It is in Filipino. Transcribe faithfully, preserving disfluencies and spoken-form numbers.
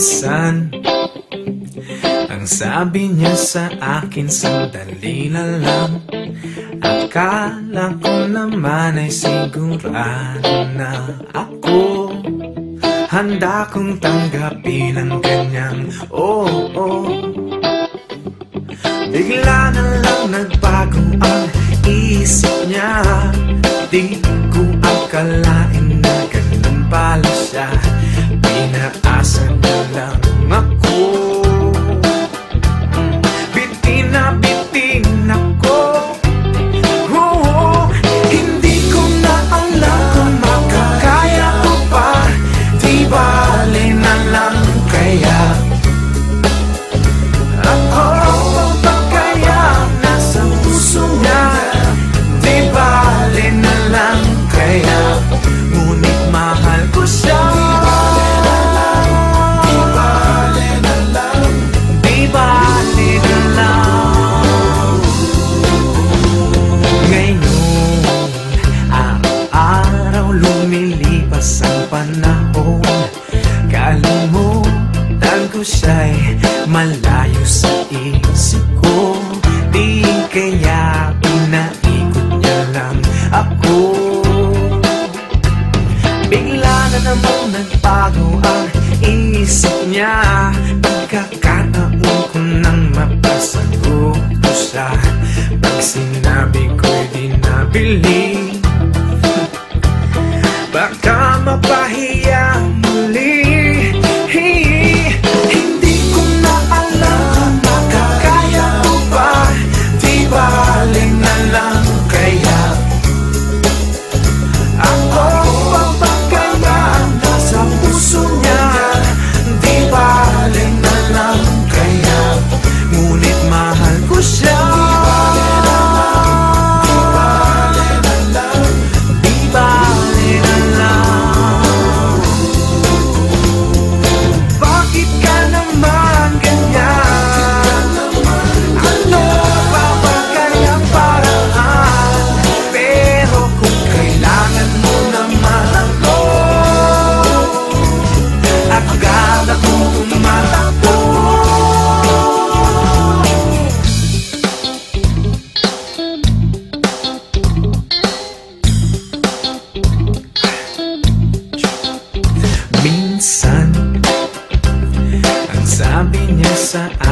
Minsan ang sabi niya sa akin, sandali na lang. Akala ko naman ay sigurado na ako handa kong tanggapin ang kanyang oo, oh, oh. Bigla na lang nagbago ang isip niya. Di ko akalain na ganun pala siya. Pinaasa niya lang ako. Bitin na bitin ako. Oo, hindi ko na alam kung makakaya ko pa. Di bale na lang kaya ako pa kaya nasa puso niya. Di bale na lang kaya, ngunit mahal ko siya. Ang panahon, kalimutan ko siya'y malayo sa isip ko. Di kaya pinaikot niya lang ako. Bigla na namang nagbago ang isip niya. Pagkakataon ko nang mapasagot ko siya. Pag sinabi ko'y di nabili, baka mapahiya muli. Hindi ko na alam kung makakaya ko ba. Di bale na lang kaya ako pa kaya nasa puso niya. Di bale na lang kaya, ngunit mahal ko siya. Minsan ang sabi niya sa